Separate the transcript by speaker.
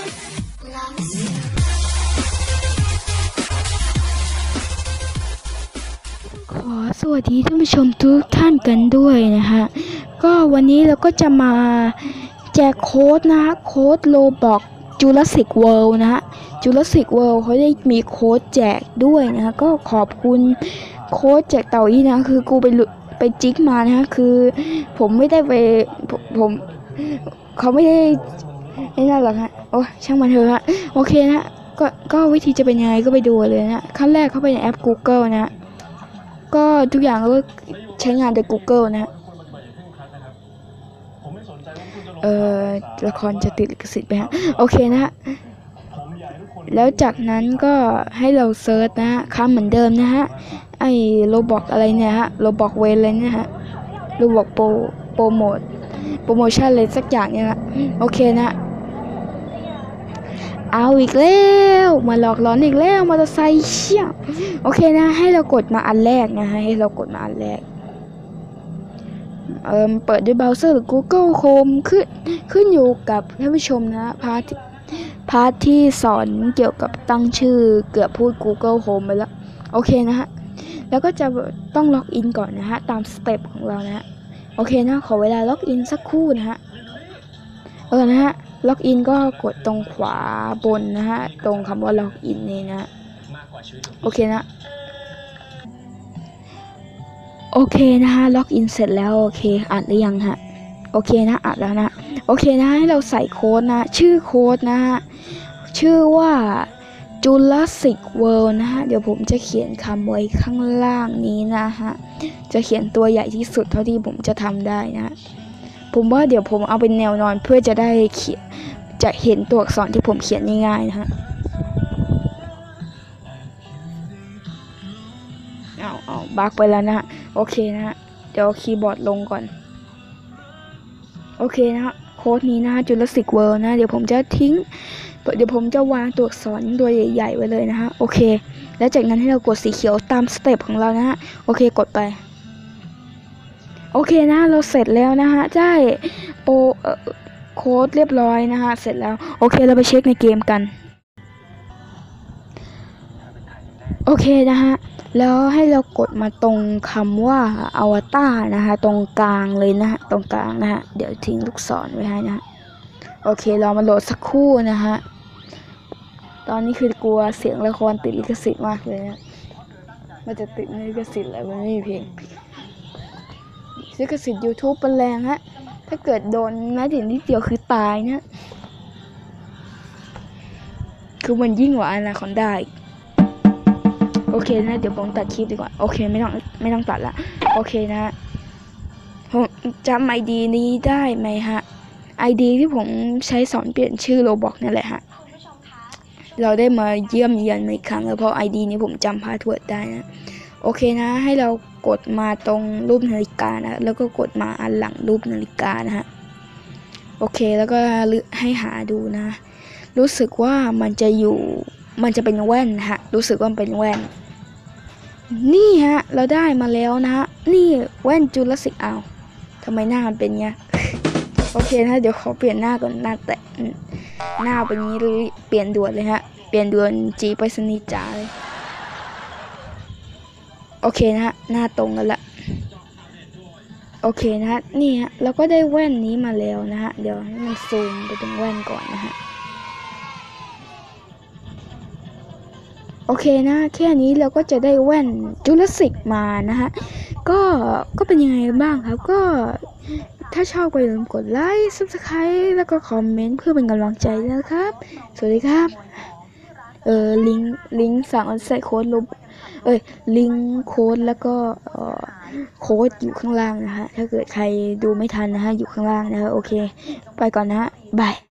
Speaker 1: ขอสวัสดีท่านผู้ชมทุกท่านกันด้วยนะฮะก็วันนี้เราก็จะมาแจกโค้ดนะฮะโค้ดโลบอกจูราสสิกเวิลด์นะฮะจูราสสิกเวิลด์เขาได้มีโค้ดแจกด้วยนะฮะก็ขอบคุณโค้ดแจกเต่าอี้นะคือกูไปจิกมานะฮะคือผมไม่ได้ไปผมเขาไม่ได้นั่นหรอกฮะโอ้ช่างมันเถอะฮะโอเคนะก็วิธีจะเป็นยังไงก็ไปดูเลยนะขั้นแรกเข้าไปในแอป Google นะก็ทุกอย่างก็ใช้งานโดย Google นะละครจะติดลิขสิทธิ์ไปฮะโอเคนะฮะแล้วจากนั้นก็ให้เราเซิร์ชนะฮะคำเหมือนเดิมนะฮะไอ้โรบอกอะไรเนี่ยฮะโรบอกเวลเลยเนี่ยฮะโรบอกโปรโมชั่นเลยสักอย่างเนี่ยนะโอเคนะเอาอีกแล้วมาหลอกหลอนอีกแล้วมอเตอร์ไซค์เชี่ยโอเคนะให้เรากดมาอันแรกนะให้เรากดมาอันแรกเปิดด้วยเบราว์เซอร์หรือ Google Chrome ขึ้นอยู่กับท่านผู้ชมนะพาร์ทที่สอนเกี่ยวกับตั้งชื่อเกือบพูด Google Chrome ไปแล้วโอเคนะฮะแล้วก็จะต้องล็อกอินก่อนนะฮะตามสเต็ปของเรานะฮะโอเคนะขอเวลาล็อกอินสักครู่นะฮะนะฮะล็อกอินก็กดตรงขวาบนนะฮะตรงคำว่าล็อกอินนี่นะโอเคนะโอเคนะฮะล็อกอินเสร็จแล้วโอเคอัดหรือยังฮะโอเคนะอัดแล้วนะโอเคนะให้เราใส่โค้ดนะชื่อโค้ดนะฮะชื่อว่า Jurassic World นะฮะเดี๋ยวผมจะเขียนคำไว้ข้างล่างนี้นะฮะจะเขียนตัวใหญ่ที่สุดเท่าที่ผมจะทำได้นะผมว่าเดี๋ยวผมเอาเป็นแนวนอนเพื่อจะได้จะเห็นตัวอักษรที่ผมเขียนง่ายๆนะฮะเอาบักไปแล้วนะฮะโอเคนะฮะเดี๋ยวคีย์บอร์ดลงก่อนโอเคนะฮะโค้ดนี้นะฮะ Jurassic World นะเดี๋ยวผมจะวางตัวอักษรตัวใหญ่ๆไว้เลยนะฮะโอเคแล้วจากนั้นให้เรากดสีเขียวตามสเต็ปของเรานะฮะโอเคกดไปโอเคนะเราเสร็จแล้วนะฮะได้โค้ดเรียบร้อยนะฮะเสร็จแล้วโอเคเราไปเช็คในเกมกันโอเคนะฮะแล้วให้เรากดมาตรงคำว่าอวตารนะคะตรงกลางเลยนะฮะตรงกลางนะฮะเดี๋ยวทิ้งลูกศรไว้ให้นะโอเคเรามาโหลดสักครู่นะฮะตอนนี้คือกลัวเสียงละครติดลิขสิทธิ์มากเลยนะมันจะติดลิขสิทธิ์อะไรมันไม่มีเพลงลิขสิทธิ์ YouTube เป็นแรงฮะถ้าเกิดโดนแม้แต่นิดเดียวคือตายนะคือมันยิ่งกว่าอนาคอนดาโอเคนะเดี๋ยวผมตัดคลิปดีกว่าโอเคไม่ต้องตัดละโอเคนะผมจำ ID นี้ได้ไหมฮะ ID ที่ผมใช้สอนเปลี่ยนชื่อโรบอกนั่นแหละฮะเราได้มาเยี่ยมเยียนอีกครั้งแล้วเพราะ ID นี้ผมจำพาสเวิร์ดได้นะโอเคนะให้เรากดมาตรงรูปนาฬิกานะแล้วก็กดมาอันหลังรูปนาฬิกานะฮะโอเคแล้วก็ให้หาดูนะรู้สึกว่ามันจะเป็นแว่นฮะรู้สึกว่าเป็นแว่นนี่ฮะเราได้มาแล้วนะฮะนี่แว่นจูราสสิกทำไมหน้ามันเป็นเงี้ยโอเคนะเดี๋ยวขอเปลี่ยนหน้าก่อนหน้าแตะหน้าเป็นงี้เลยเปลี่ยนด่วนเลยฮะเปลี่ยนด่วนจีไปสนิทจ๋าเลยโอเคนะฮะหน้าตรงกันละโอเคนะฮะนี่ฮะเราก็ได้แว่นนี้มาแล้วนะฮะเดี๋ยวให้มันซูมไปตรงแว่นก่อนนะฮะโอเคนะแค่นี้เราก็จะได้แว่นจูราสสิกมานะฮะก็เป็นยังไงบ้างครับก็ถ้าชอบก็อย่าลืมกดไลค์ Subscribe แล้วก็คอมเมนต์เพื่อเป็นกำลังใจนะครับสวัสดีครับลิงก์สั่งใส่โค้ดลิงก์โค้ดแล้วก็โค้ดอยู่ข้างล่างนะฮะถ้าเกิดใครดูไม่ทันนะฮะอยู่ข้างล่างนะฮะโอเคไปก่อนนะฮะบาย